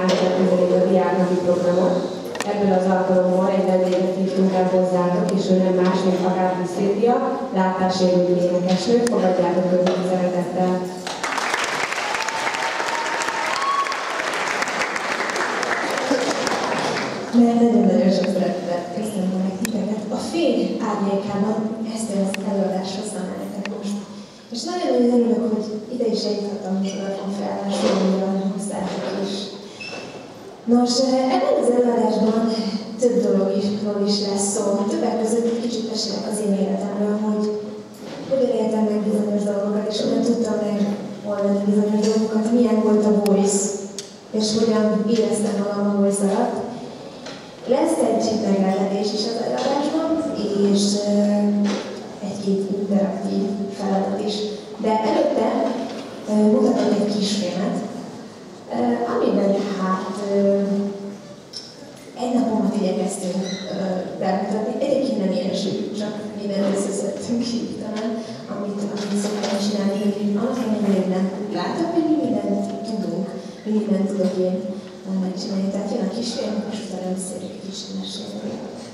csinálták közelít a diáknapi programot. Ebből az alkalommal egy vendéget hívtunk el hozzátok, és ő nem más, mint Agáthi Szilvia, látássérült énekesnő. Fogadjátok őket szeretettel! Mert nagyon-nagyon sok szeretettel köszönöm meg titeket. A fény árnyékában ezt az előadást hoztam el nektek most. És nagyon-nagyon örülök, hogy ide is eljutottam, hogy a felállásolóra hozzátok is. Nos, ebben az előadásban több dologról is lesz szó. Többek között egy kicsit mesélek az én életemről, hogy hogyan éltem meg bizonyos dolgokat, és hogyan tudtam megoldani bizonyos dolgokat, milyen volt a Voice, és hogyan éreztem magam a Voice alatt. Lesz egy meglepetés is az előadásban, és egy-két interaktív feladat is. De előtte mutatom egy kisfilmet, amiben hát egy napomat igyekeztünk bemutatni. Egyébként nem ilyen sűrű, csak mindent összeszedtünk így talán, amit szoktam csinálni, hogy annak ellenére nem látom, hogy mi mindent tudunk, mi mindent tudok én megcsinálni. Tehát jön a kisfilm, és utána beszéljük egy kis mesélni.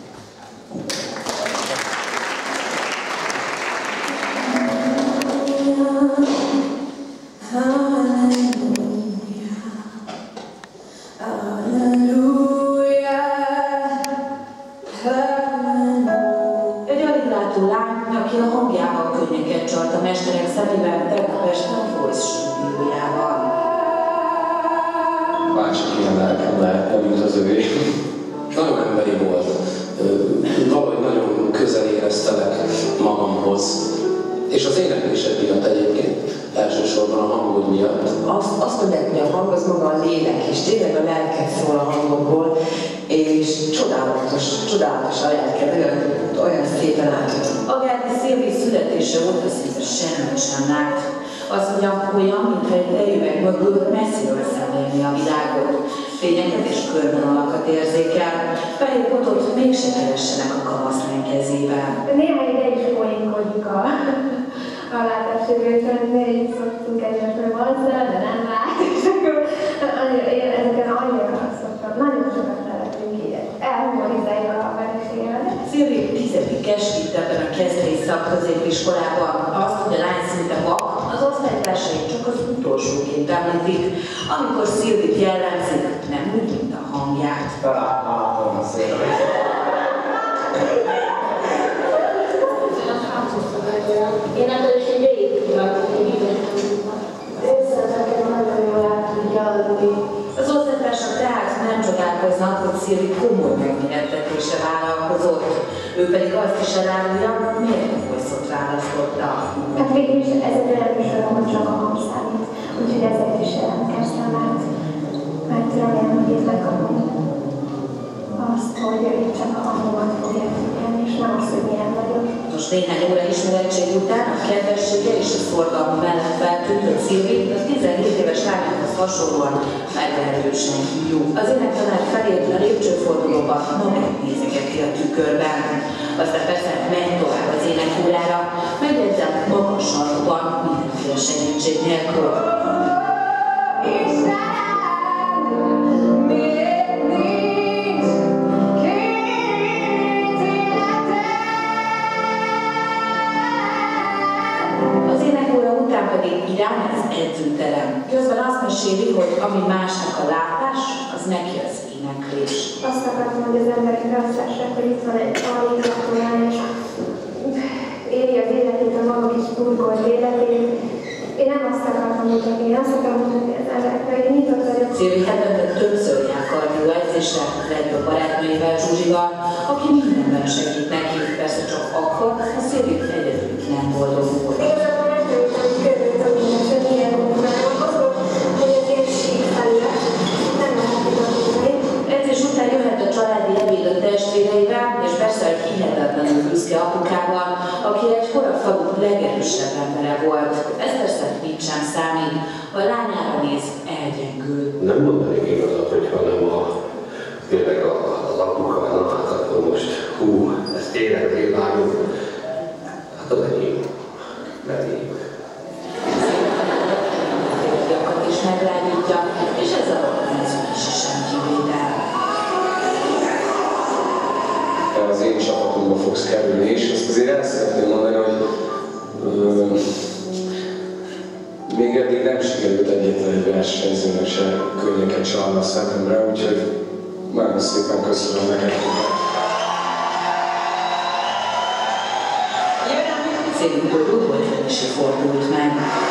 Aki a hangjával könnyeket csalt a mesterek szemében, tegnap este a Voice stúdiójában. Másik ilyen lelkem lehetne, mint az övé. Nagyon emberi volt. Valahogy nagyon közel éreztelek magamhoz. És az éneklésed miatt egyébként, elsősorban a hangod miatt. Azt mondják, hogy a hang az maga a lélek, és tényleg a lelket szól a hangokból, és csodálatos a lelked, olyan szépen átjött. Agáthi Szilvi születése óta szinte semmit sem lát. Az ugyan olyan, mintha egy tejüveg mögül messziről szemlélni a világot. Fényeket és körvonalakat érzékel, fehér botot mégse keressenek a kamaszlány kezében. Néha ide is poénkodik a látássérülten, így szoktunk egyesre hozzá, de nem lát, és akkor én ezeken annyira szoktam, nagyon sokat lehetünk így, elhumorizáljuk a feleségemet. Szilvi 10-es itt ebben a kezdői szakközépiskolában azt, hogy a lány szinte vak, az osztálytársai csak az utolsóként említik, amikor Szilvit jellemzik, nem úgy, mint a hangját. Találtam a szépen. Én akkor is egy végig kiraktam, hogy összeteked nagyon jól át tudja adni. Az osztálytársak tehát nem csodálkoznak, hogy Szilvi komoly megmérettetése vállalkozott. Ő pedig azt is elárulja, miért a Voice-ot választotta. Hát végül is ez egy olyan műsor, ahol csak a hang számít. Úgyhogy ezért is jelentkeztem, mert remélem, hogy itt megkapom azt, hogy itt csak a hangomat fogják figyelni, és nem az, hogy milyen vagyok. Most néhány óra ismerettség után a kedvessége és a szorgalma mellett feltűnt, hogy Szilvi a 17 éves lányokhoz hasonlóan meglehetősen jó. Az énektanár felé a lépcsőfordulóban magát nézegeti a tükörben. Aztán persze megy tovább az énekórára, megjegyzem magas hangban, mindenféle segítség nélkül. Irány az edzőterem. Közben azt meséli, hogy ami másnak a látás, az neki az éneklés. Azt akartam, hogy az emberek azt lássák, hogy itt van egy alítatolán, és éli az életét, a maga kis burgolt életét. Én nem azt akartam mutatni, én azt akarom mutatni az emberekre, hogy nyitott vagyok. Szilvi hetente többször jár kardióedzésre, legjobb barátnőivel, Zsuzsival, aki mindenben segít neki, persze csak akkor, ha Szilvi egyedül nem boldog volt. Edzés után jöhet a családi ebéd a testvéreivel, és persze egy hihetetlenül büszke apukával, aki egy korafalú legerősebb embere volt. Ez persze mit sem számít, a lányára néz, elgyengül. Nem mondanék igazat, hogyha nem tényleg az apuka, na hát akkor most, ez tényleg az én lányom. Hát az enyém. is meglágyítja, és ezzel a pénzünk is csillan a szememre, úgyhogy nagyon szépen köszönöm neked. Szép boldog volt, hogy is fordult meg.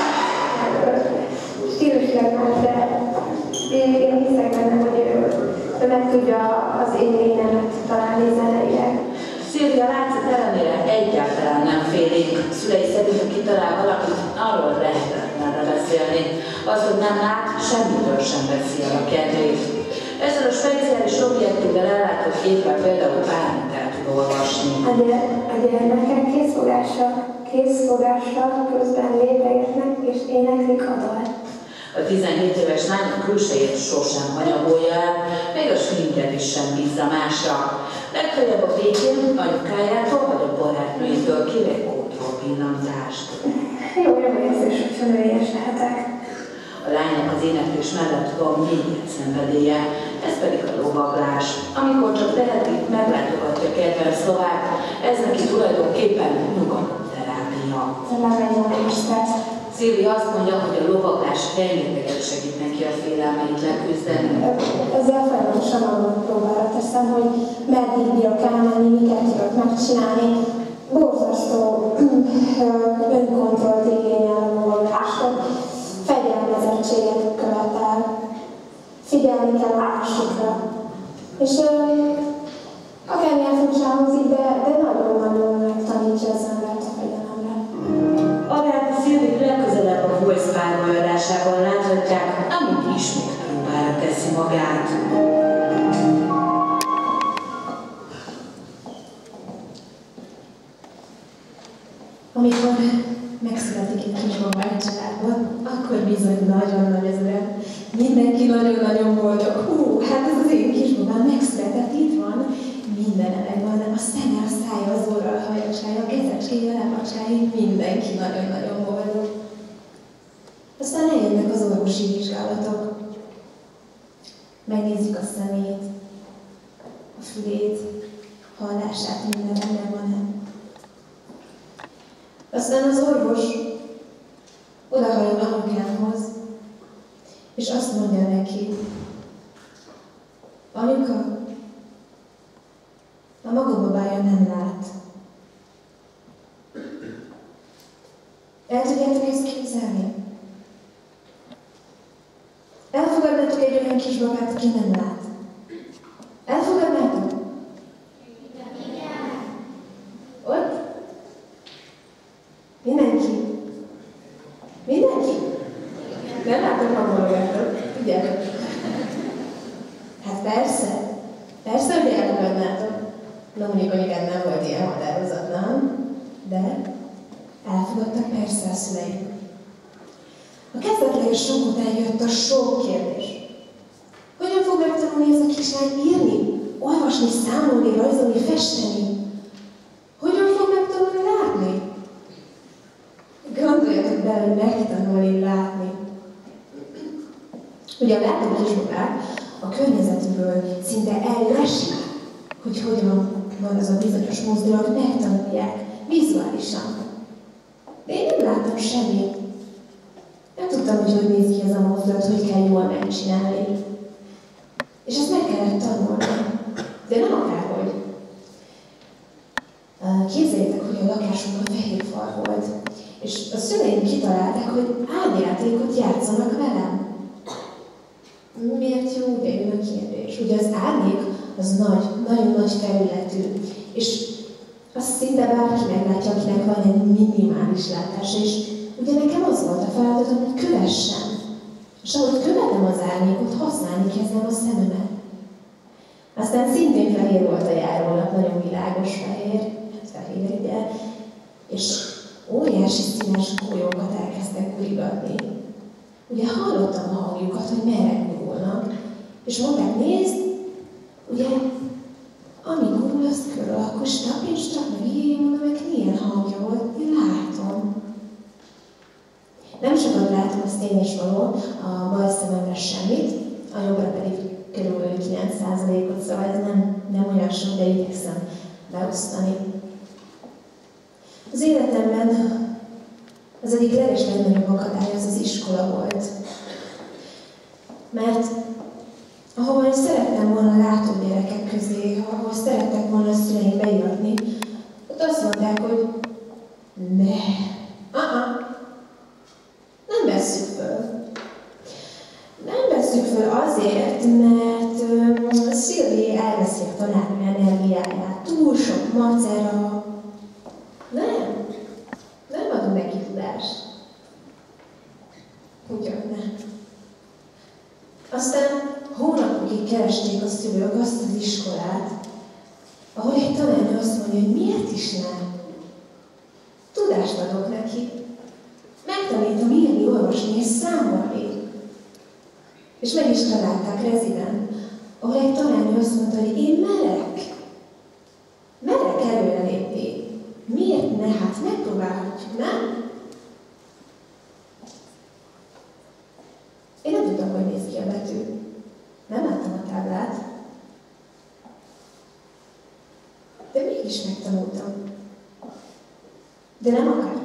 Stílusilag más, de én hiszek benne, hogy ő meg tudja az én lényemet találni zeneileg. Szilvia látszat ellenére egyáltalán nem félénk. Szülei szerint, ha kitalál valakit, arról lehetetlenre beszélni. Az, hogy nem lát, semmitől sem veszi el a kedvét. Ezzel a speciális objektívvel ellátott képpel például bármit el tud olvasni. A gyermekek készfogással közben lépegetnek és éneklik a dalt. A 17 éves lány a külsejét sosem hanyagolja el, még a sminket is sem bízza másra. Legfeljebb a végén anyukájától vagy a barátnőjétől kér egy kótról pillantást. Jó érzés, hogy nőies lehetek. A lánynak az éneklés mellett van még egy szenvedélye, ez pedig a lovaglás. Amikor csak teheti, meglátogatja kedvenc lovát, ez neki tulajdonképpen nyugalomterápia. Szilvia azt mondja, hogy a lovaglás rengeteget segít neki a félelmeit leküzdeni. Ezzel folyamatosan magam próbára teszem, hogy meddig bírok elmenni, miket tudok megcsinálni. Borzasztó önkontrollt igényel a lovaglás, fegyelmezettséget követel, figyelni kell a másikra. És akármilyen furcsa hangzik, de nagyon-nagyon megtanítja az embert a fegyelemre. Agát Szilvit legközelebb a Voice pályaadásában láthatják, amint ismét próbára teszi magát. Amikor megszületik egy kisbaba egy családban, akkor bizony nagyon nagy az öreg. Mindenki nagyon-nagyon boldog. Hát ez az én kisbabám megszületett, itt van. Mindene megvan, a szeme, a szája, az orra, a hajacskája, a kezecskéje, a lepacsája, mindenki nagyon-nagyon boldog. Aztán eljönnek az orvosi vizsgálatok. Megnézzük a szemét, a fülét, hallását, minden rendben van-e. Aztán az orvos odahajol anyukámhoz, és azt mondja neki, anyuka, a maga babája nem lát. El tudjátok ezt képzelni? Elfogadnátok egy olyan kisbabát, aki nem lát? Elfogadnátok? Ott? Mindenki? Mindenki? Nem látom hangolgatot, tudjátok? Hát persze. Persze, hogy elfogadnátok. Na mondjuk anyukám nem volt ilyen határozatlan, de elfogadtak persze a szüleim. A kezdetleges sok után jött a sok kérdés. Hogyan fog megtanulni ez a kislány írni, olvasni, számolni, rajzolni, festeni? Hogyan fog megtanulni látni? Gondoljatok bele, hogy megtanulni látni. Ugye a látó kisbabák a környezetükből szinte ellesik, hogy hogyan van az a bizonyos mozdulat, megtanulják vizuálisan. De én nem láttam semmit. Nem tudtam, hogy néz ki ez a mozdulat, hogy kell jól megcsinálni. És ezt meg kellett tanulni. De nem akárhogy. Képzeljétek, hogy a lakásunk a fehér fal volt. És a szüleim kitalálták, hogy árnyjátékot játszanak velem. Miért jó, de jön a kérdés. Ugye az árnyék az nagyon nagy felületű, és azt szinte bárki meglátja, akinek van egy minimális látása, és ugye nekem az volt a feladatom, hogy kövessem. És ahogy követem az árnyékot, használni kezdem a szememet. Aztán szintén fehér volt a járólap, nagyon világos fehér, fehér, ugye, és óriási színes golyókat elkezdtek gurigatni. Ugye hallottam a hangjukat, hogy merre gurulnak, és mondták, nézd, ugye, ami gurul, az körül, akkor stap, meg így mondom, meg milyen hangja volt, én látom. Nem sokat látom, az tény is való, a bal szememre semmit, a jobbra pedig körülbelül 9%-ot, szóval ez nem olyan sok, de igyekszem beosztani. Az életemben az egyik legeslegnagyobb akadály az iskola volt. Mert ahol szerettem volna látógyerekek közé, ahol szerettek volna a szüleim beiratni, ott azt mondták, hogy nem vesszük föl. Nem vesszük föl azért, mert Szilvi elveszi a tanárnő energiáját, túl sok macera. Nem adom neki tudást. Ugyan nem. Aztán hónapokig keresték a szülők azt az iskolát, ahol egy tanárnő azt mondja, hogy miért is nem. Tudást adok neki. Megtanítom írni, olvasni és számolni. És meg is találták Reziden, ahol egy tanárnő azt mondta, hogy én merek előrelépni. Miért ne? Hát megpróbálhatjuk, nem? Én nem tudtam, hogy néz ki a betű. Nem láttam a táblát. De mégis megtanultam. De nem akárhogy.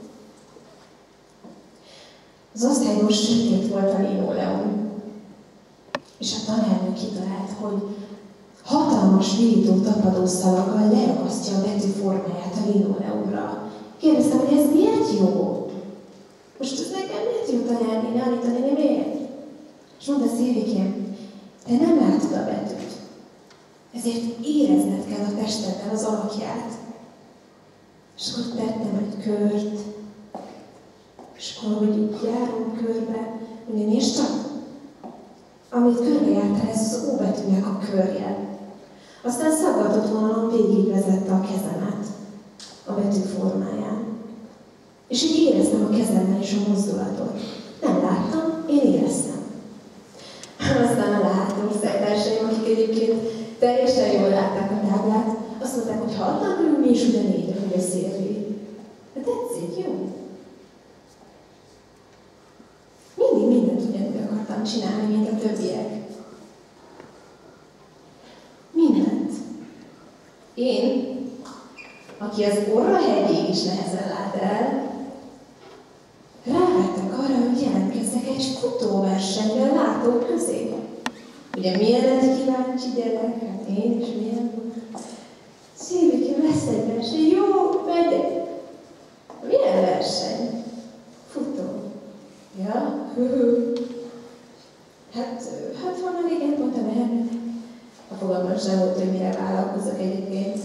Az osztályban sötét volt a linoleum. És a tanárnő kitalált, hogy hatalmas virító tapadószalaggal lerakasztja a betű formáját a linoleumra. Kérdeztem, hogy ez miért jó? Most ez nekem miért jó tanárnéni, állítani, miért? És mondta, Szilvikém, te nem látod a betűt. Ezért érezned kell a testedben az alakját. És akkor tettem egy kört. És akkor, hogy így járunk körbe, ugye nézd csak, amit körbejártál, ez az O betűnek a körje. Aztán szaggatott vonalon végigvezette a kezemet a betű formáján. És így éreztem a kezemben is a mozdulatot. Nem láttam, én éreztem. Aztán a látóosztálytársaim, akik egyébként teljesen jól látták a táblát, azt mondták, hogy ha adnak, mi is ugyanígy, hogy a Szilvi. De tetszik, jó? Mindig mindent ugyanúgy akartam csinálni, mint a többiek. Mindent. Én, aki az Orra-hegyig is nehezen lát el, rávettek arra, hogy jelentkezzek egy futóversenyre a látók közé. Ugye milyen egy kíváncsi gyerek? Hát én is milyen. Szilviki, lesz egy verseny. Jó, megyek. Milyen verseny? Futó. Ja? Hát honnan igen, pont a mehetnek. A fogalmam sem volt, hogy mire vállalkozok egyébként.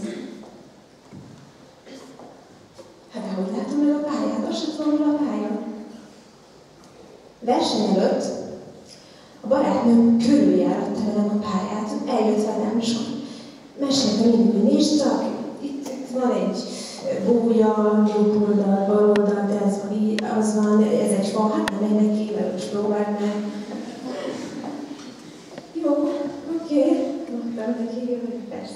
Hát de hogy látom meg a pályát? Azt sem tudom, hol a pálya. Verseny előtt a barátnőm körüljáratta velem a pályát, eljött velem, és meséltem mindig, hogy nézd csak, itt van egy búja, jobb oldal, bal oldal, de ez van így, az van, ez egy fa, hát nem mennek ki, velem is próbáld meg. Jó, oké, mondtam neki, hogy persze.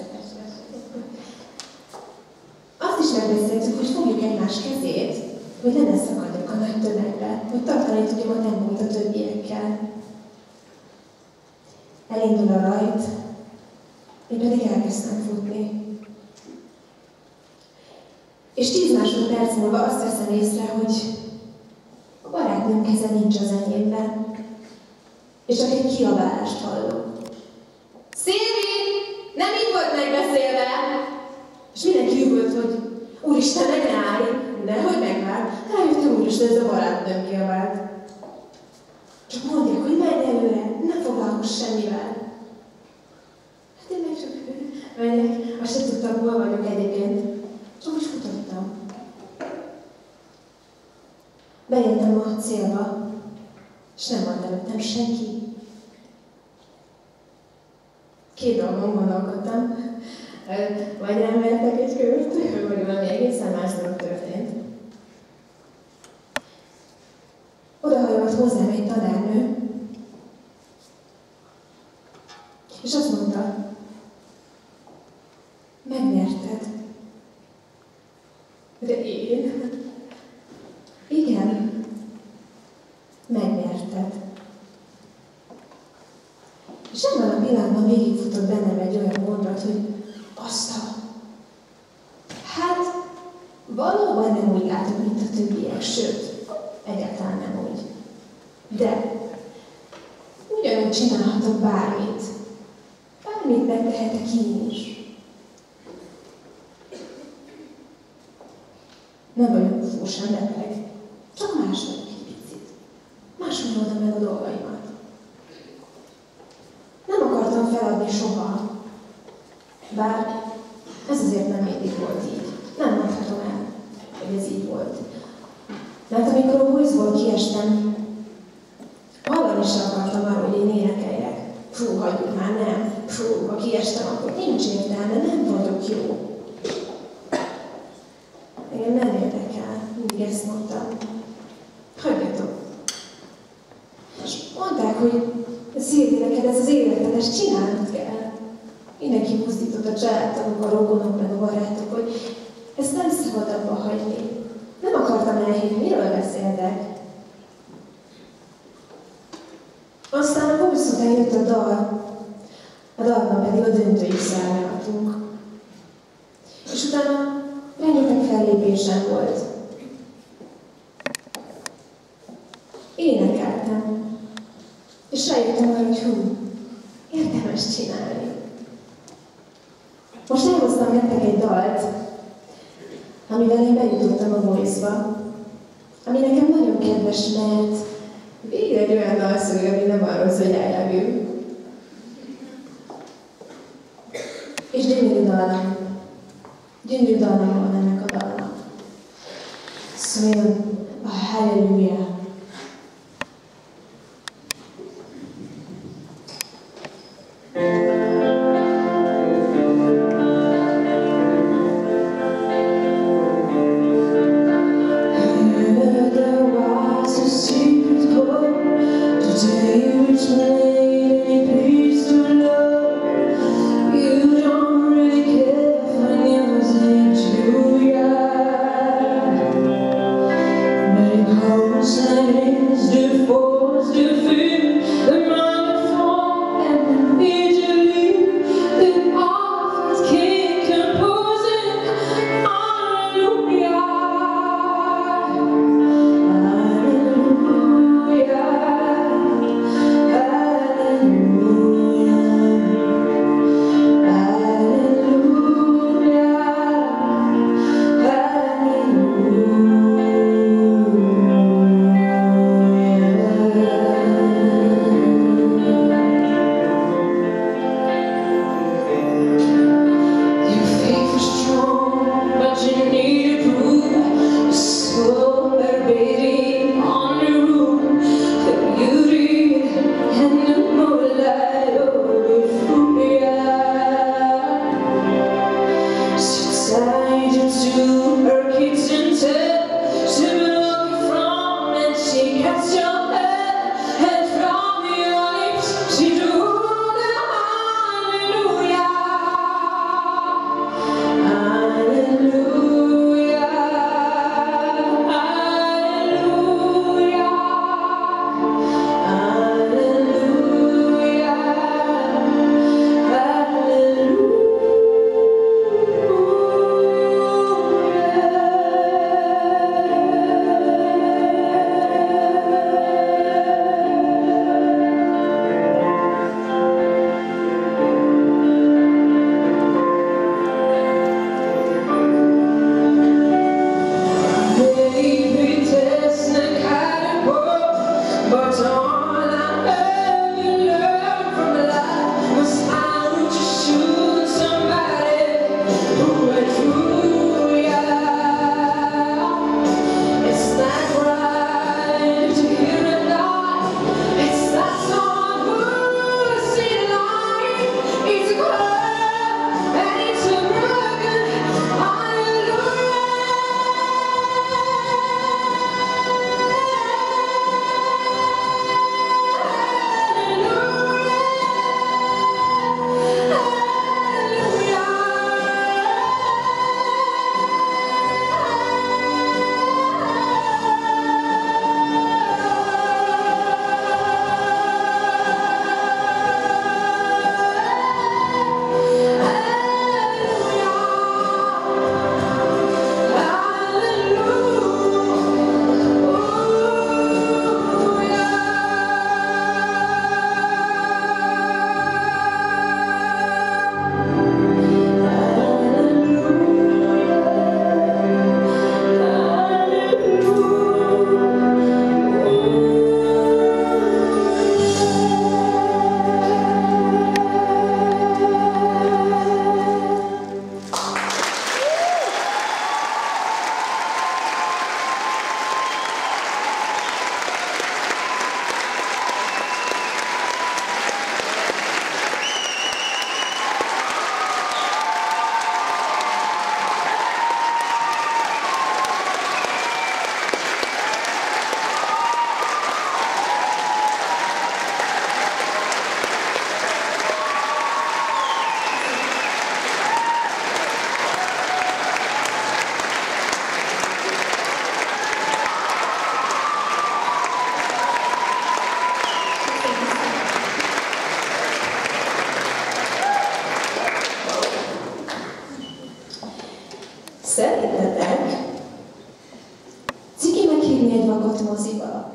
Azt is megbeszéltük, hogy fogjuk egymás kezét, hogy le ne szakadjak a nagy tömegbe, hogy tartani tudjam a tempót a többiekkel. Elindul a rajt, én pedig elkezdtem futni. És 10 másodperc múlva azt veszem észre, hogy a barátnőm keze nincs az enyémben, és csak egy kiabálást hallok. Szilvi! Nem így volt megbeszélve! És mindenki üvölt, hogy úristen, meg ne állj! Nehogy megvár! Rájöttem úristen, ez a barátnőm kiabált. Csak mondják, hogy menj előre, ne foglalkozz semmivel. Hát én meg csak megyek, azt sem tudtam, hol vagyok egyébként. Csak úgy futottam. Bejöttem a célba, és nem volt előttem senki. 2 dolgon gondolkodtam. Vagy nem vertek egy kört, vagy valami egészen más dolog történt. Odahajolt hozzám egy tanárnő, és azt mondta, megnyerted. De én? Igen, megnyerted. És ebben a pillanatban végigfutott bennem egy olyan gondolat, hogy hát valóban nem úgy látok, mint a többiek, sőt, egyáltalán nem úgy. De ugyanúgy csinálhatok bármit. bármit megtehetek én is. Nem vagyok fú, sem beteg. Csak más vagyok egy picit. Máshogy oldom meg a dolgaimat. Nem akartam feladni soha. Bár ez azért nem mindig volt így. Nem mondhatom el, hogy ez így volt. Mert amikor a buszból kiestem, hallani sem akartam arról, hogy én énekeljek. Fú, hagyjuk már, nem. Fú, ha kiestem, akkor nincs értelme, nem vagyok jó. Engem nem érdekel, mindig ezt mondtam. Hagyjatok. És mondták, hogy Szilvi, neked ez az életed, ezt csinálnod kell. Mindenki buzdított, a családtagok, a rokonok, meg a barátok, hogy ezt nem szabad abba hagyni. Nem akartam elhinni, miről beszéltek. Aztán a busz után jött a dal, a dalban pedig a döntőig szálltunk. És utána rengeteg fellépésem volt. Énekeltem. És rájöttem arra, hogy érdemes csinálni. Most elhoztam nektek egy dalt, amivel én bejutottam a Voice-ba, ami nekem nagyon kedves, mert végre egy olyan dalszöveg, ami nem arról szól, hogy ellegül. És gyönyörű dallam. Gyönyörű dallam van ennek a dalnak. Szóljon a Halleluja. Close Szerintetek ciki meghívni egy vakot moziba?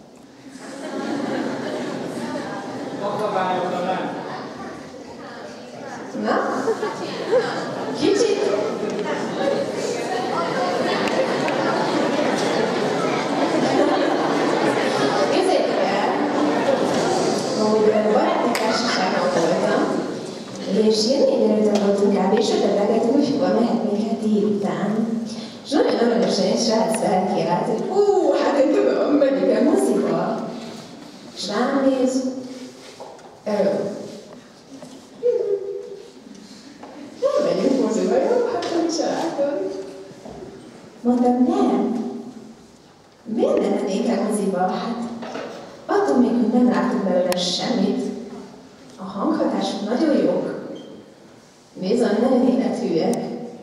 Na? Kicsit? Képzeljétek el, hogy baráti társaságban voltam, és ilyen 4 előtt voltunk kb. És ötletelgetünk, hogy hova mehetnénk el délután. És nagyon aranyosan egy srác felkérelt, hogy hát én tudom, megyünk el moziba. És rám néz, nem megyünk moziba, jó? Hát nem családom. Mondtam, nem. Miért nem mennénk el moziba? Hát attól még, hogy nem látunk belőle semmit. A hanghatások nagyon jók. Bizony, nagyon élethűek.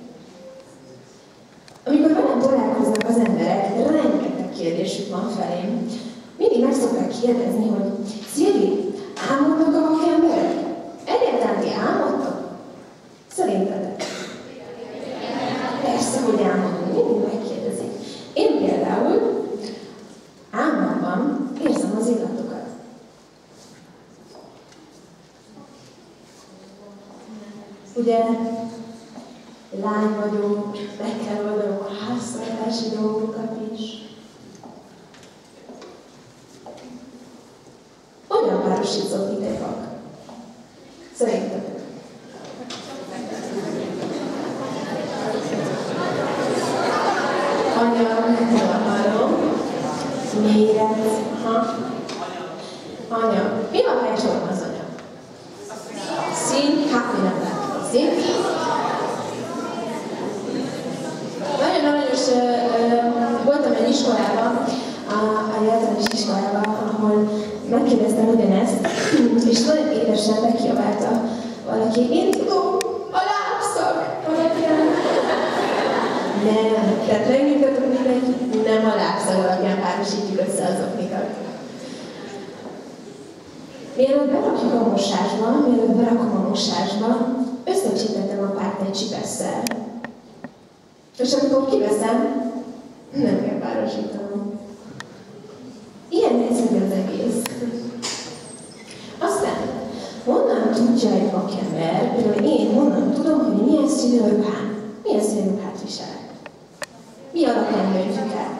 Amikor velem találkoznak az emberek, rengeteg kérdésük van felém. Mindig meg szokták kérdezni, hogy Szilvi, álmodnak a vakemberek? Egyáltalán ti álmodtak? Szerintetek? Persze, hogy álmodunk, mindig megkérdezik. Én például álmomban érzem az illatokat. Ugye, lány vagyok, meg kell oldanom a háztartási dolgokat is. Olyan párosítszott, mint egy vak. Szerintetek? Anyag, tartalom, méret, anyag. Mi van, ha egy sorban az anyag? Szín, hát mi nem látom. Szín? Nagyon aranyos, voltam egy iskolában, a általános iskolában, ahol megkérdeztem ugyanezt, és nagyon édesen megkiabálta valaki, én tudom, a lábszak alapján. Nem, tehát megnyugtatok mindenkit, nem a lábszak alapján párosítjuk össze az oknikat. Mielőtt berakjuk a mosásba, mielőtt berakom a mosásba, összecsítettem a párt egy csipesszel. És amikor kiveszem, nem kell párosítanom. Ilyen egyszerű az egész. Aztán, honnan tudja egy vakember, például én honnan tudom, hogy milyen színű a ruhám, milyen színű ruhát visel. Mi alapján döntjük el?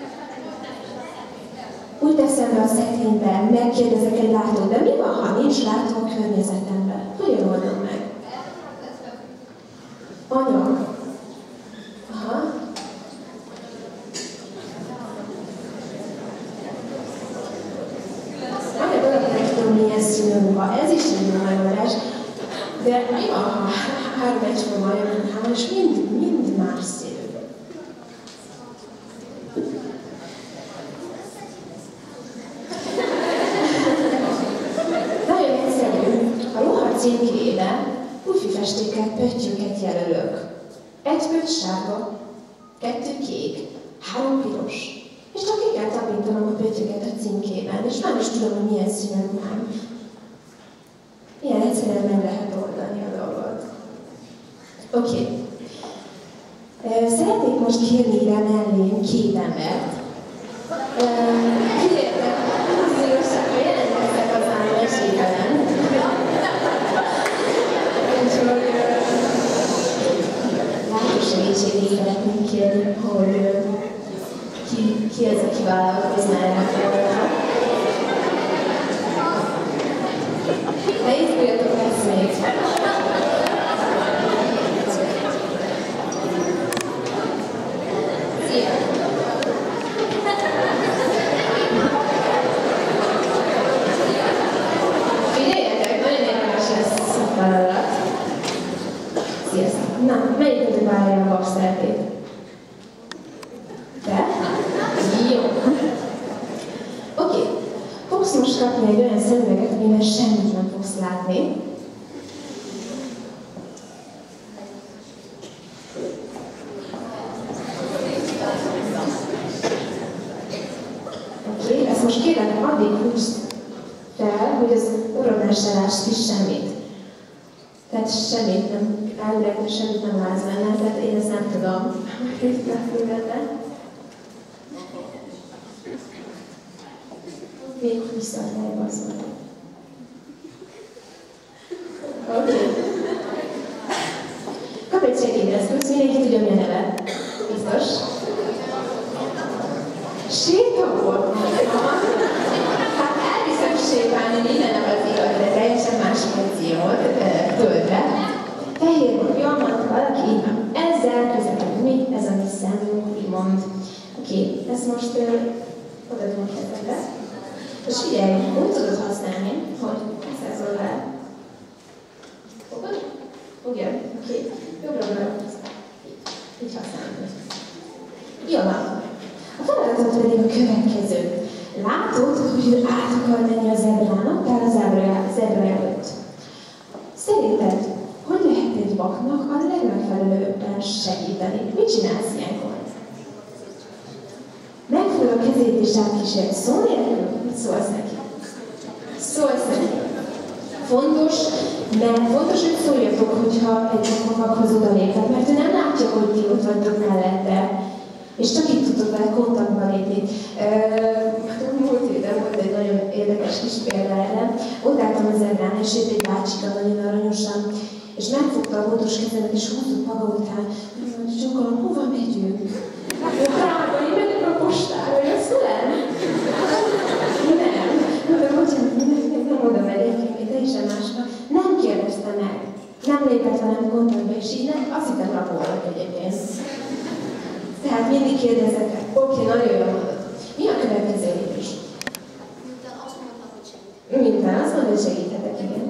Úgy teszem be a szekrénybe, megkérdezek egy látót, de mi van, ha nincs látó a környezetemben? Hogyan oldom meg? Anyag. Aha. Anyag alapján tudom, milyen színű ruha. Ez is egy jó megoldás. De mi van, ha 3 egyforma anyag, és mind más színű? Címkébe pufifestékkel pöttyöket jelölök. 1 pötty sárga, 2 kék, 3 piros. És csak ki kell tapintanom a pöttyöket a címkében, és már is tudom, hogy milyen színű ruhám. Milyen egyszerűen meg lehet oldani a dolgot. Oké. Szeretnék most kérni ide mellém 2 embert. Kérlek, az igazság, hogy jelentkeztek az államesében. Látó segítségét szeretnénk kérni, hogy ki az, aki vállalkozna ennek a dolgokra. Ne izguljatok eszmét! Szia! Figyeljetek, nagyon érdekes ez a feladat. Sziasztok! Na, melyik közül vállalja a vak szeretét? Te? Jó! Oké. Fogsz most kapni egy olyan szemüveget, amiben semmit nem fogsz látni. Oké, ezt most kérlek, addig húzd fel, hogy az orrodnál se láss ki semmit. Tehát semmit nem, elvileg semmit nem látsz benne, tehát én ezt nem tudom. Még visszaadnál basszolni. Oké. Kap egy segédeszköz, mindenki tudja, mi a neve. Biztos. Sétaból. Hát elviszem sétálni minden nap az igaz, de teljesen más funkciót töltve. Fehér napja, mond valaki, ezzel közlekedünk mi, ez a mi szemünk, úgymond. Oké, ezt most odaadom a kezedbe. És figyelj, úgy tudod használni, hogy szállszol vele. Fogod? Fogja? Oké. Jobbra-jobbra. Így használni. Jó van. A feladatot pedig a következő. Látod, hogy ő át akar menni a zebrának, tehát a zebra előtt. Szerinted, hogy lehet egy vaknak a legmegfelelőbben segíteni? Mit csinálsz ilyenkor? Megfogod a kezét és átkísérd. Szó nélkül? Mit szólsz neki? Szólsz neki. Fontos, hogy szóljatok, hogyha egy vakhoz odaléptek, mert ő nem látja, hogy ti ott vagytok mellette. És csak itt tudtok vele kontaktba lépni. Múlt héten volt egy nagyon érdekes kis példa erre. Ott álltam az zebrán, és jött egy bácsika nagyon aranyosan, és megfogta a botos kezemet, és húzott maga után. Mondta, Zsokolom, hova megyünk? Drága, én megyek a postára, jössz velem? Nem. Mondom, bocsánat, nem oda megyek, én teljesen másra. Nem kérdezte meg. Nem lépett velem kontaktba, és így nem, azt hittem rabolok egyébként. Tehát mindig kérdezek, oké, nagyon jól mondod. Mi a következő lépés? Miután azt mondod, hogy segíthetek, igen.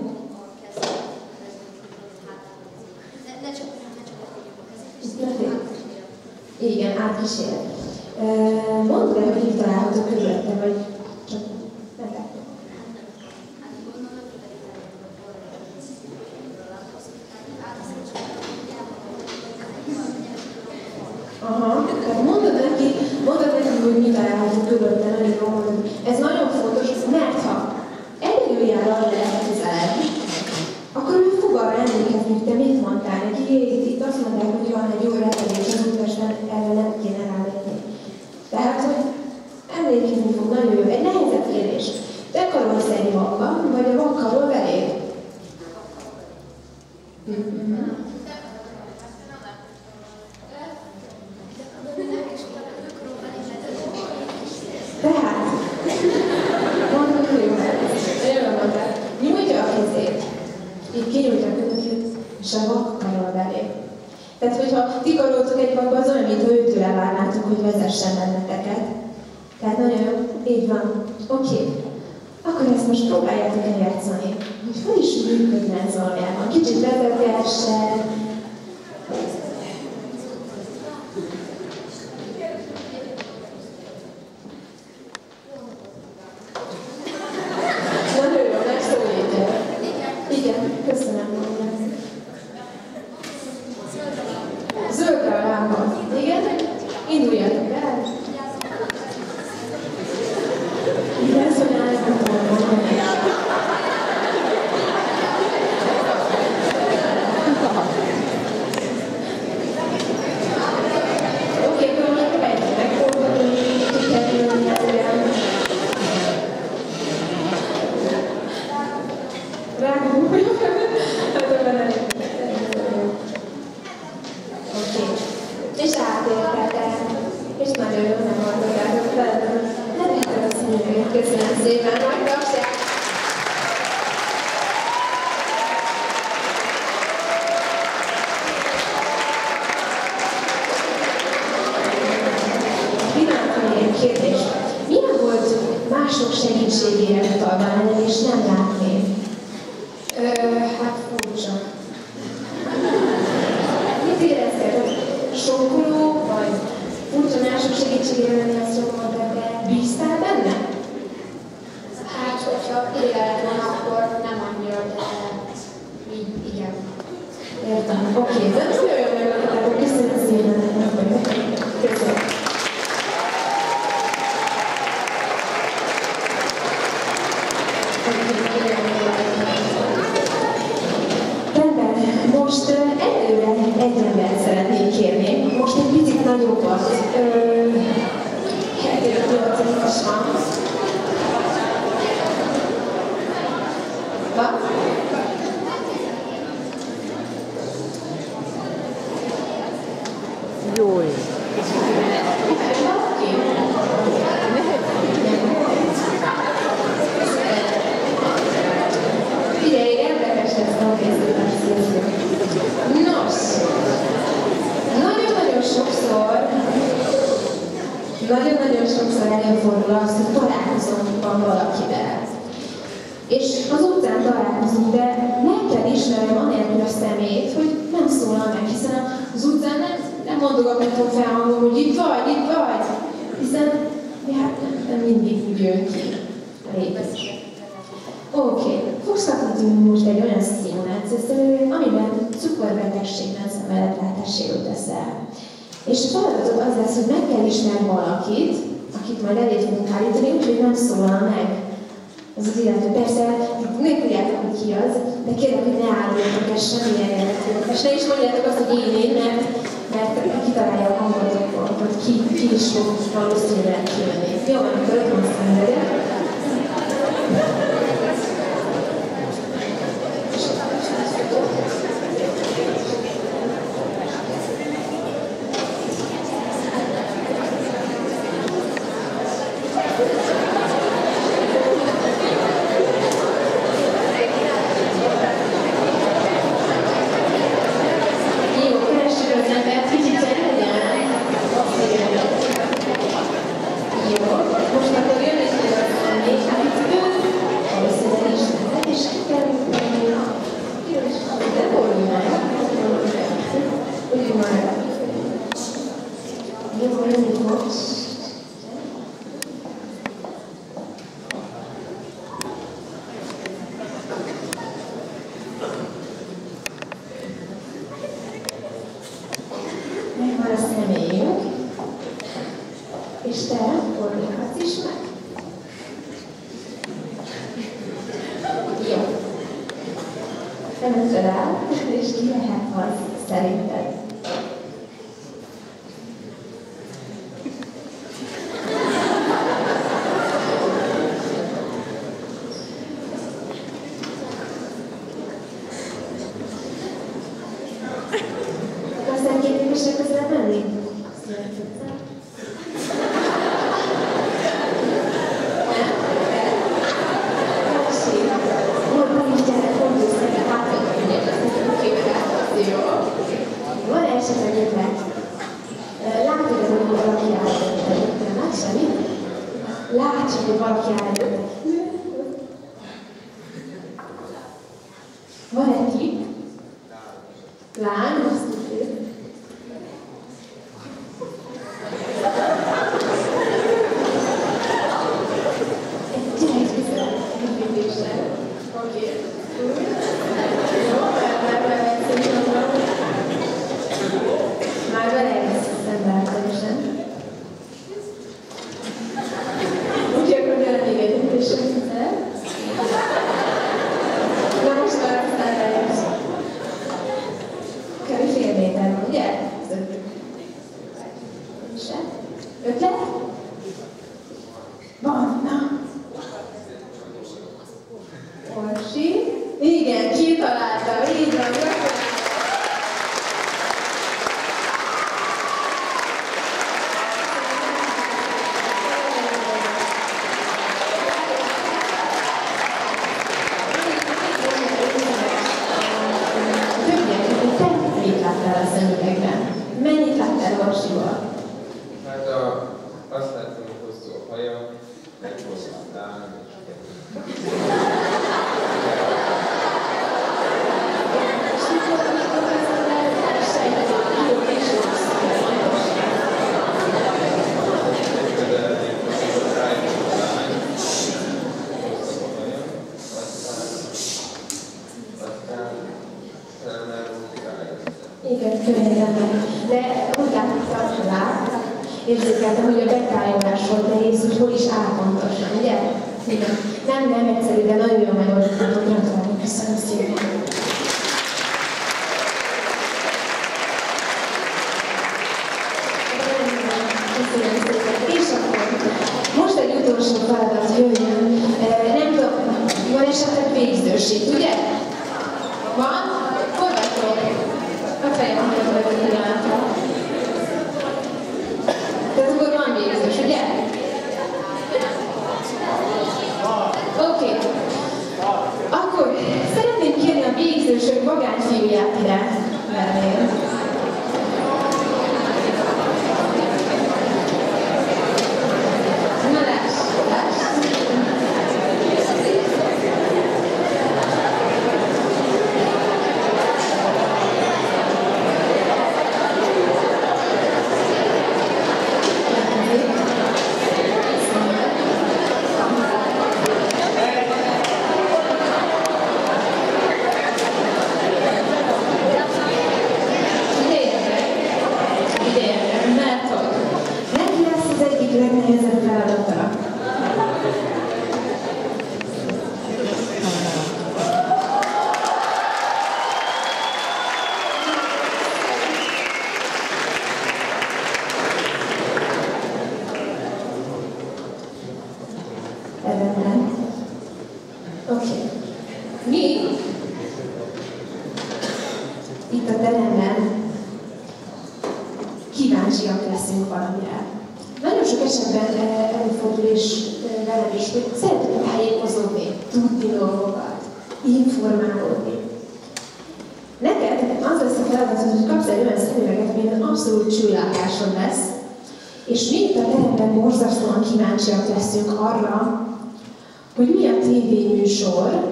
Ne csak a kezét. Igen, átkísér. Mondd el, hogy így található körülöttem, vagy csak meglátom. Aha, tehát mondod neki, hogy mit található körülöttem, nagyon jól mondod. Ez nagyon fontos, mert ha egyedül jár arra közelebb, akkor ő fog arra emlékezni, hogy te mit mondtál neki. Itt azt mondták, hogy van egy jó repedés az Útpesten, erre nem kéne rálépni. Tehát, hogy emlékezni fog nagyon jó. Egy nehezebb kérdés. Te karolsz egy vakba, vagy a vak karol beléd? Tehát, mondod, hogy jó mondtál, nyújtja a kezét, így kinyújtja a kezét, és a vak karol belé. Tehát, hogyha ti karoltok egy vakba, az olyan, mintha őtől elvárnátok, hogy vezessen benneteket. Tehát nagyon jó, így van. Oké. Akkor ezt most próbáljátok eljátszani, hogy is működne ez valójában. Kicsit vezetéssel. Nagyon jó, megszólítja. Igen, köszönöm. Zöldre a lába. Igen? Induljatok el. Igen, szóval nem tudom mondani. Oké, akkor most próbáljuk megfordulni, kikerülni előre. Rágunk. Hát ebben elég. Oké. És átértetek. És nagyon jó, nem hallgatátok fel. Köszönöm szépen, nagy tapsát! Pillanatban egy kérdés. Milyen volt mások segítségére utalva lenni és nem látni? Hát furcsa. Mit érezted? Sokkoló, vagy furcsa mások segítségére lenni, azt jól mondtad, de bíztál benne? Hát, hogyha életlen, akkor nem annyira, de így, igen. Értem, oké. De nagyon jól megadtátok, köszönöm szépen. Köszönöm. Rendben, volt. 7-8-as van. Van? Jól. Figyelj, érdekes lesz a prezentáció. Nos, nagyon-nagyon sokszor előfordul az, hogy találkozunk valakivel. És az utcán találkozunk, de meg kell ismernem anélkül a szemét, hogy nem szólal meg, hiszen az utcán nem mondogathatom fel hangom, hogy itt vagy, hiszen hát nem mindig úgy jön ki a lépés. Oké, fogsz kapni most egy olyan szimulációt, amiben cukorbetegségben szenvedett látássérült leszel. És a feladatod az lesz, hogy meg kell ismerni valakit, akit majd elé tudunk állítani, úgyhogy nem szólal meg az az illető. Persze, még tudjátok, hogy ki az, de kérlek, hogy ne áruljatok el semmilyen jelenetről. És ne is mondjátok azt, hogy én, mert kitalálja a hangotokkal, hogy ki is fog valószínűleg kijönni. Jó, amikor 50 szenvedek. Megvan a személyünk, és te fordulhatsz is meg. Jó. Először áll, és ki lehet az szerinted? Aztán két képesek közelebb menni? Van esetleg ötlet? Látod, hogy valaki áll előtte. Látsz semmit? Látsz, hogy valaki áll előtte. Van egy kép? Lány, azt tudjuk. Gyere egy közelebb. Oké. Már beleegészítem bárteljesen. Úgyhogy akkor gyere még egy lépésre közel. Na most már aztán eljössz. Kb. fél méter van, ugye? Se? Ötlet? Van, na. Orsi. Igen, kitaláltam, így van, gratulálok. Mennyit láttál Orsival? Hát azt láttam, hogy hosszú a haja, meg hosszú a lány, igen, könnyen, de úgy láttam, érzékeltem, hogy a betájolás volt nehéz, hogy hol is áll pontosan, ugye? Igen. Nem egyszerű, de nagyon jó megoldottam, gratulálok, köszönöm szépen. Bibliát ide venném. Na láss. kíváncsiak leszünk valamire. Nagyon sok esetben előfordul és velem is, hogy szeretünk tájékozódni, tudni dolgokat, informálódni. Neked az lesz a feladat, hogy kapsz egy olyan szemüveget, amin abszolút csillagásod lesz, és mi itt a teremben borzasztóan kíváncsiak leszünk arra, hogy mi a tévéműsor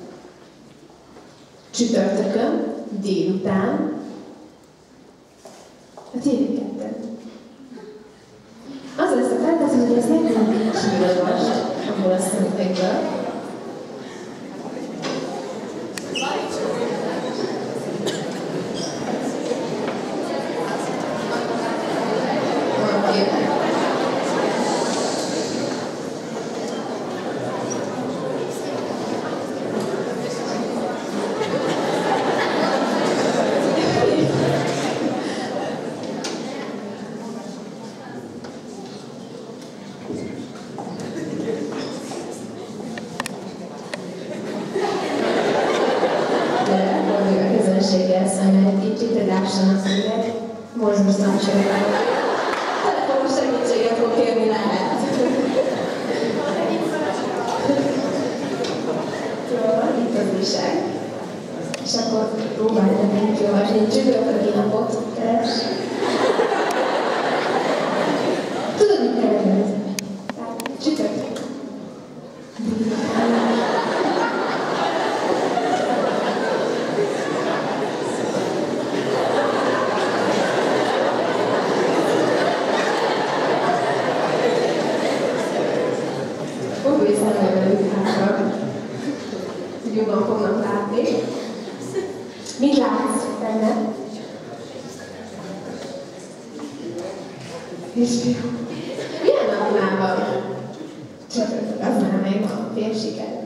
csütörtökön, délután, a TV2-en. Az lesz a feladat, hogy ez nekünk kiolvasd abból a szemüvegből. Borzasztóan csinálom. Telefonos segítséget fog kérni lehet. Jó, itt az újság. És akkor próbálj meg kiolvasni. Csütörtöki napot keres. Tudod, mit keresni? Csütörtök. Jobban fognak látni. Mit látsz benne? Kisfiú. Milyen nap már van? Csütörtök, az már megvan, fél siker.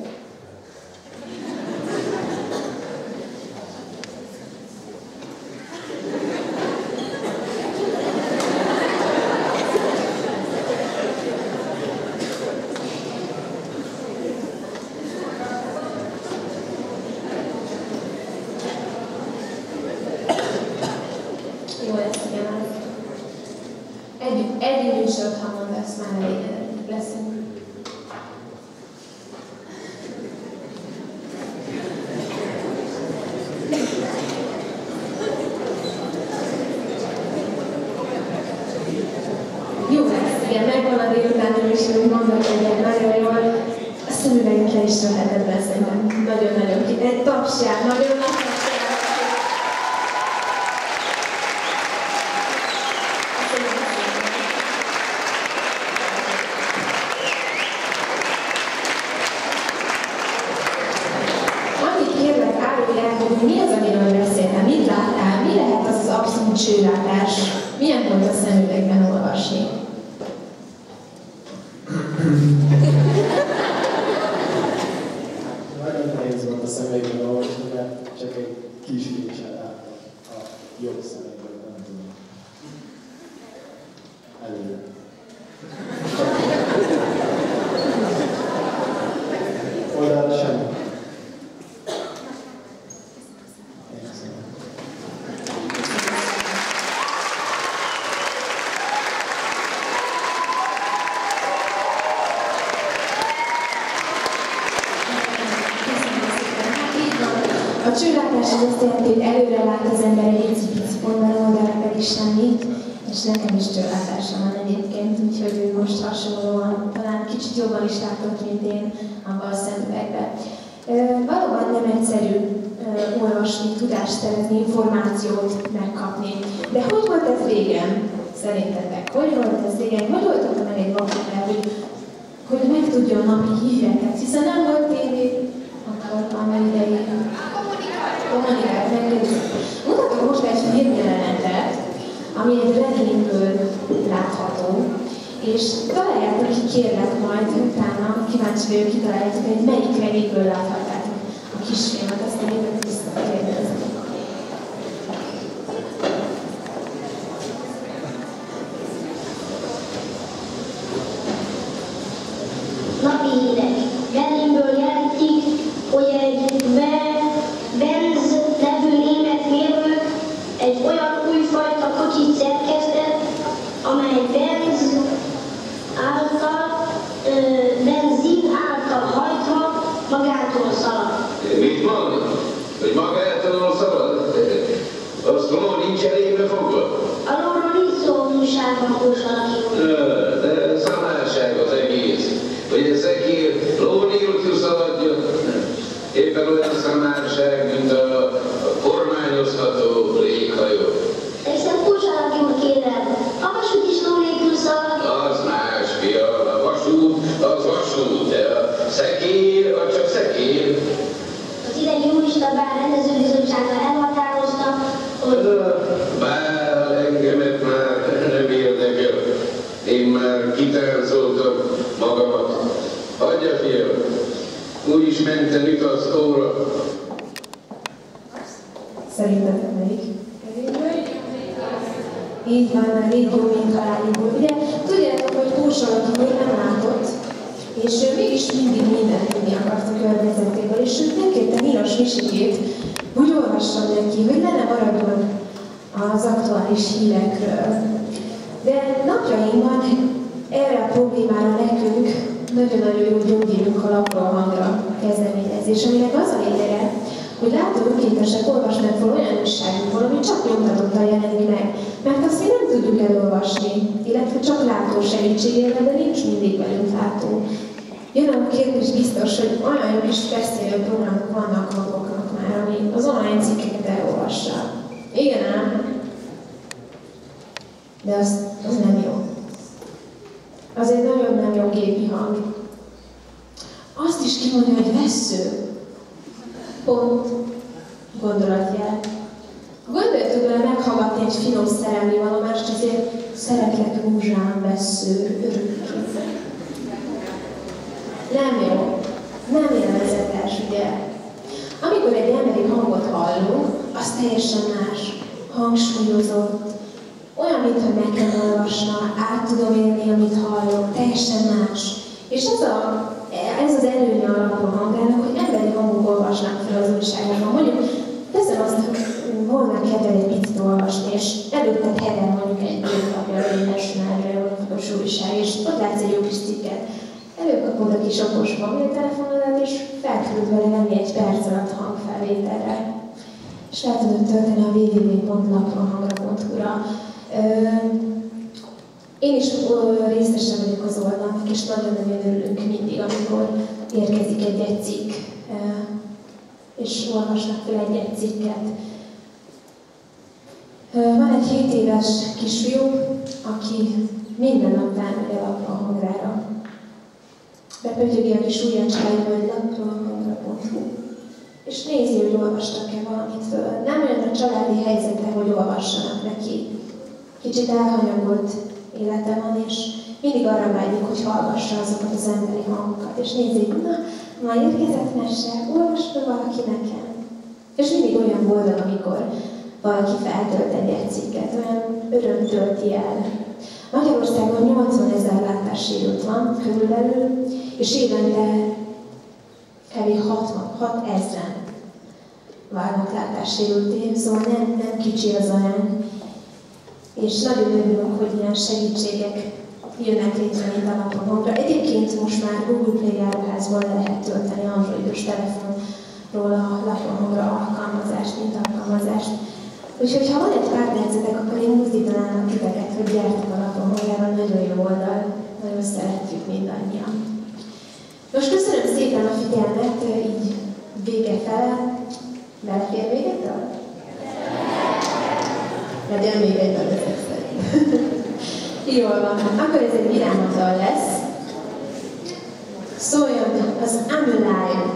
Egy műsort, ha mondasz, már elégedettek leszünk. Jó lesz, igen, megvan a délutáni műsorunk, mondok egyet nagyon jól. A szemüveget le is raheted be szerintem. Nagyon-nagyon ki. Egy tapsjál, nagyon nagy tapsjál. Mi az, amiről beszéltem? Mit láttál? Mi lehet az az abszolút csőlátás? Milyen volt a szemüvegben olvasni? Nagyon nehéz volt a szemüvegben olvasni, mert csak egy kis kincsen láttam a jobb szemüvegből, nem tudom. Előre. Oldalra semmi. A csőlátás ez azt jelenti, hogy előre lát az ember egy icipici pontban, oldalra pedig semmit, és nekem is csőlátásom van egyébként, úgyhogy ő most hasonlóan, talán kicsit jobban is látott, mint én abban a szemüvegben. Valóban nem egyszerű olvasni, tudást szerezni, információt megkapni. De hogy volt ez régen, szerintetek? Hogy volt ez régen? Hogy oltotta meg egy valakivel, hogy megtudjon napi híreket? Hiszen nem volt tévé, akkor annyi ideig. Kommunikált, megnézzük. Mutatok most egy filmjelenetet, ami egy regényből látható, és találjátok ki, kérlek majd utána, kíváncsi vagyok, kitaláljátok, hogy melyik regényből láthatjátok a kisfilmet, azt én éppen visszakérdezni. Napi hírek. Berlinből jelentik, hogy egy Benz nevű német mérnök egy olyan újfajta kocsit szerkesztett, amely benzin által hajtva magától szalad. Mit mond? Hogy magától szalad? Azt ló nincs elébe fogva? A lóról nincs szó a újságban, Kósalaki úr. De szamárság az egész. Hogy ez szekér ló nélkül szaladjon. Éppen olyan szamárság, mint a kormányozható léghajó. Persze, Kósalaki úr, kérem, a vasút is ló nélkül szalad. Az más, fia. A vasút, az vasút, de a szekér, az csak szekér. Az idegi úristagbár rendezőbizottsága elhatározta, hogy... Bár engemet már nem érdekel. Én már kitáncoltam magamat. Hagyja, fiam, úgyis menten üt az óra. Szerintetek melyik? Így van, már így jó, mint haláliből. Ugye, tudjátok, hogy Kósalaki úr nem látott, és ő mégis mindig mindent tudni akart a környezetéből, és ő megkérte Miros Misikét, hogy olvassam neki, hogy le ne maradjon az aktuális hírekről. De napjainkban erre a problémára nekünk nagyon-nagyon jó gyógyírunk a Lapról Hangra kezdeményezés, aminek az a lényege, hogy látó önkéntesek olvasnak fel olyan újságokból, ami csak nyomtatottan jelenik meg, mert azt mi nem tudjuk elolvasni, illetve csak látó segítségével, de nincs mindig velünk látó. Jön a kérdés biztos, hogy olyan jó kis beszélő programok vannak maguknak már, ami az online cikkeket elolvassa. Igen ám, de az nem jó. Az egy nagyon nem jó gépi hang. Azt is kimondja, hogy vessző. Pont. Gondolatjel. Gondoljatok bele meghallgatni egy finom szerelmi valamást, azért szeretlek rózsám, vessző, örökké. Nem jó. Nem élvezetes, ugye? Amikor egy emberi hangot hallunk, az teljesen más. Hangsúlyozott. Olyan, mintha nekem olvasna, át tudom élni, amit hallok, teljesen más. És ez az előnye a Lapról Hangának, hogy emberi hangok olvasnak fel az újságokban. Mondjuk, teszem azt, hogy volna kedvel egy picit olvasni, és előtted heden mondjuk egy nőklapja, vagy egy nationalre, vagy fotós újság, és ott látsz egy jó kis cikket. Előkapod a kis okos mobiltelefonodat, és fel tudod vele venni egy perc alatt hangfelvételre. És fel tudod tölteni a www.lapronhangra.hu-ra. Én is részesen vagyok az oldalnak, és nagyon-nagyon örülünk mindig, amikor érkezik egy cikk, és olvasnak fel egy cikket. Van egy 7 éves kisfiú, aki minden nap elmegy a Lapról Hangrára. Bepötyögi a kis ujjacskáiba, hogy lapronhangra.hu. És nézi, hogy olvastak-e valamit föl. Nem olyan a családi helyzete, hogy olvassanak neki. Kicsit elhanyagolt élete van, és mindig arra vágyik, hogy hallgassa azokat az emberi hangokat. És nézi, hogy na, már érkezett mese, olvasva valaki nekem. És mindig olyan boldog, amikor valaki feltölt egy cikket, olyan öröm tölti el. Magyarországon 80 000 látássérült van körülbelül, és évente kb. 6 000 válnak látássérülté, szóval nem kicsi az arány. És nagyon örülünk, hogy ilyen segítségek jönnek létre, mint a Lapról Hangra. Egyébként most már Google Play áruházból lehet tölteni androidos telefon róla a lapomra alkalmazást, mint alkalmazást. Úgyhogy ha van egy pár percetek, akkor én mozdítanám titeket, hogy gyertek a lapomra, nagyon jó oldal, nagyon szeretjük mindannyian. Most köszönöm szépen a figyelmet, így vége fele. Belefér még egy dal? Legyen még egy dal ezek szerint. Jól van, akkor ez egy vidámabb dal lesz. Szóljon az I'm Alive.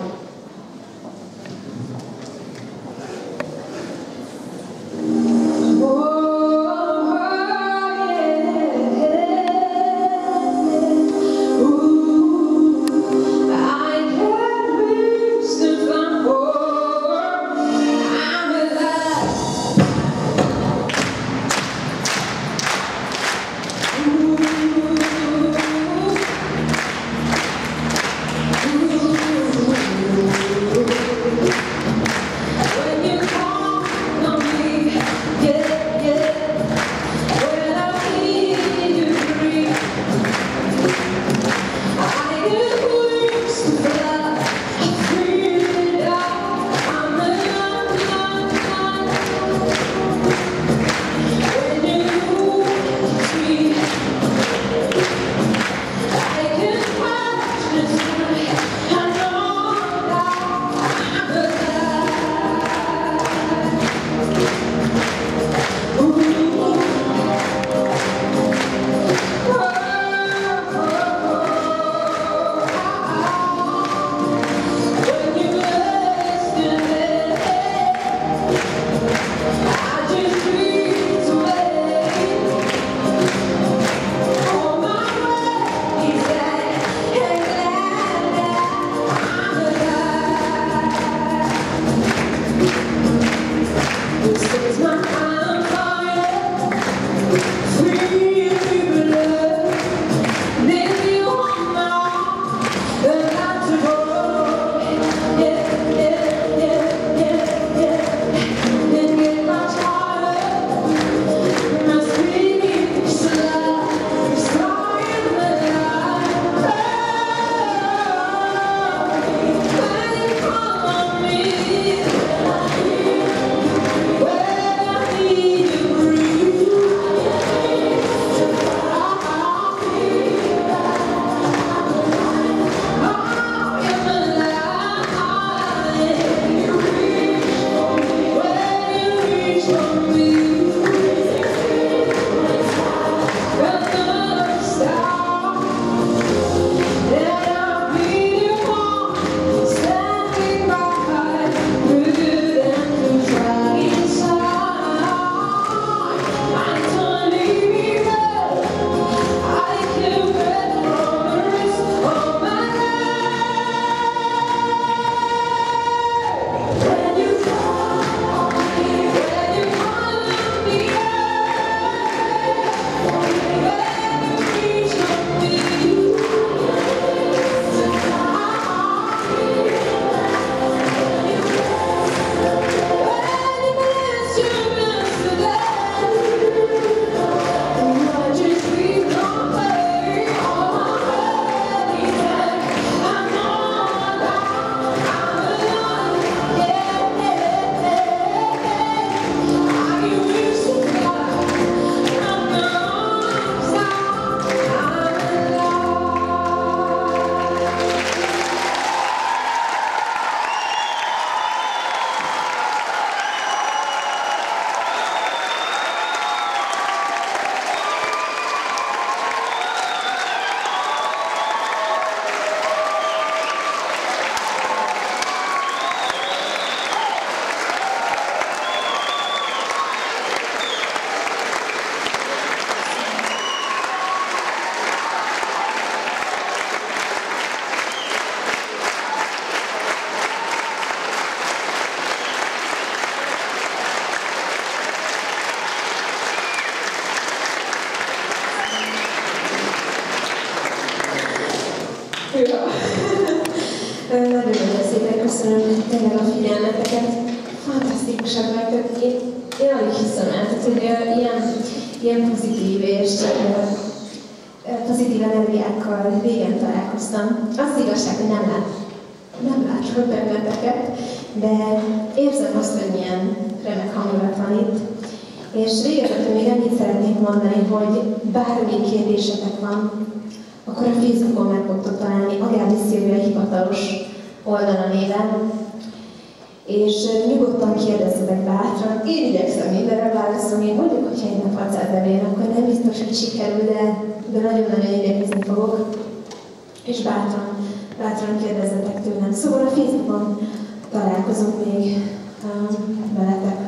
Nagyon szépen köszönöm tényleg a figyelmeteket. Fantasztikusak vagytok. Én alig hiszem el, hogy ilyen pozitív és pozitív energiákkal régen találkoztam. Az igazság, hogy nem nem látlak benneteket, de érzem azt, hogy milyen remek hangulat van itt. És végezetül még annyit szeretnék mondani, hogy bármi kérdésetek van, akkor a Facebookon meg fogtok találni Agádi Szilvia hivatalos oldala néven, és nyugodtan kérdezzetek bátran. Én igyekszem mindenre válaszolni, én mondjuk, hogyha egy nap adsz elén, akkor nem biztos, hogy sikerül, de nagyon-nagyon igyekezni fogok, és bátran kérdezzetek tőlem. Szóval a Facebookon találkozunk még veletek.